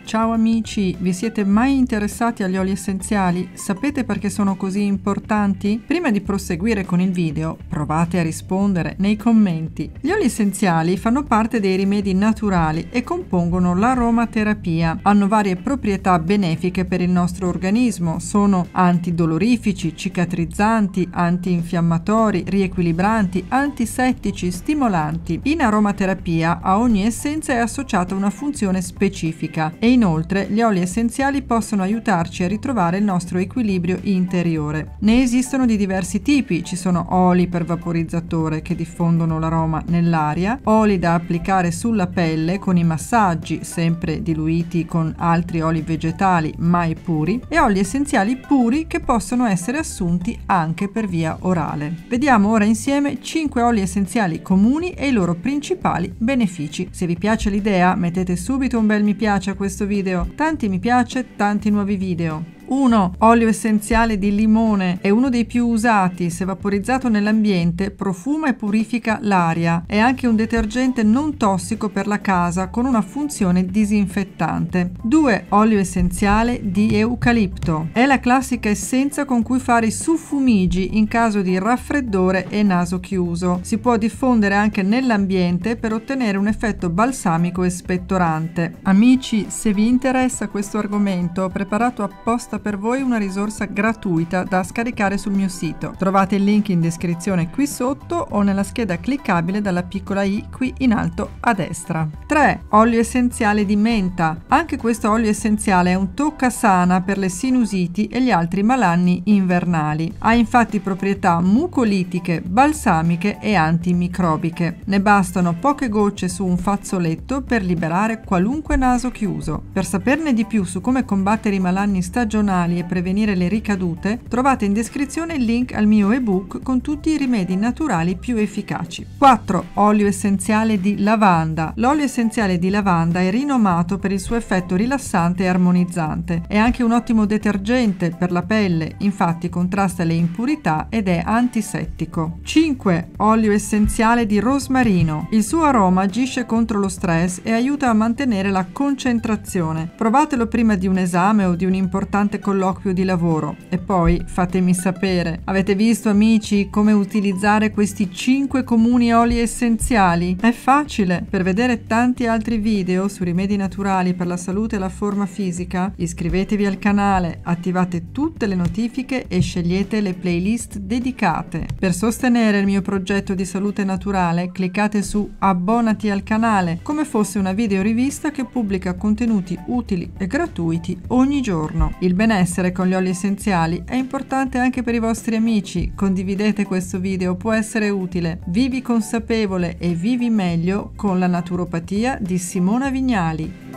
Ciao amici, vi siete mai interessati agli oli essenziali? Sapete perché sono così importanti? Prima di proseguire con il video, provate a rispondere nei commenti. Gli oli essenziali fanno parte dei rimedi naturali e compongono l'aromaterapia. Hanno varie proprietà benefiche per il nostro organismo, sono antidolorifici, cicatrizzanti, antinfiammatori, riequilibranti, antisettici, stimolanti. In aromaterapia a ogni essenza è associata una funzione specifica e inoltre gli oli essenziali possono aiutarci a ritrovare il nostro equilibrio interiore. Ne esistono di diversi tipi, ci sono oli per vaporizzatore che diffondono l'aroma nell'aria, oli da applicare sulla pelle con i massaggi, sempre diluiti con altri oli vegetali mai puri, e oli essenziali puri che possono essere assunti anche per via orale. Vediamo ora insieme 5 oli essenziali comuni e i loro principali benefici. Se vi piace l'idea, mettete subito un bel mi piace a questo video, tanti mi piace, tanti nuovi video. 1. Olio essenziale di limone. È uno dei più usati, se vaporizzato nell'ambiente profuma e purifica l'aria. È anche un detergente non tossico per la casa con una funzione disinfettante. 2. Olio essenziale di eucalipto. È la classica essenza con cui fare i suffumigi in caso di raffreddore e naso chiuso. Si può diffondere anche nell'ambiente per ottenere un effetto balsamico e spettorante. Amici, se vi interessa questo argomento, ho preparato apposta per voi una risorsa gratuita da scaricare sul mio sito. Trovate il link in descrizione qui sotto o nella scheda cliccabile dalla piccola i qui in alto a destra. 3. Olio essenziale di menta. Anche questo olio essenziale è un toccasana per le sinusiti e gli altri malanni invernali. Ha infatti proprietà mucolitiche, balsamiche e antimicrobiche. Ne bastano poche gocce su un fazzoletto per liberare qualunque naso chiuso. Per saperne di più su come combattere i malanni stagionali e prevenire le ricadute, trovate in descrizione il link al mio ebook con tutti i rimedi naturali più efficaci. 4. Olio essenziale di lavanda. L'olio essenziale di lavanda è rinomato per il suo effetto rilassante e armonizzante. È anche un ottimo detergente per la pelle, infatti contrasta le impurità ed è antisettico. 5. Olio essenziale di rosmarino. Il suo aroma agisce contro lo stress e aiuta a mantenere la concentrazione. Provatelo prima di un esame o di un importante colloquio di lavoro e poi fatemi sapere. Avete visto amici come utilizzare questi 5 comuni oli essenziali? È facile. Per vedere tanti altri video su rimedi naturali per la salute e la forma fisica, iscrivetevi al canale, attivate tutte le notifiche e scegliete le playlist dedicate. Per sostenere il mio progetto di salute naturale, cliccate su abbonati al canale, come fosse una videorivista che pubblica contenuti utili e gratuiti ogni giorno. Il benessere con gli oli essenziali è importante anche per i vostri amici. Condividete questo video, può essere utile. Vivi consapevole e vivi meglio con la naturopatia di Simona Vignali.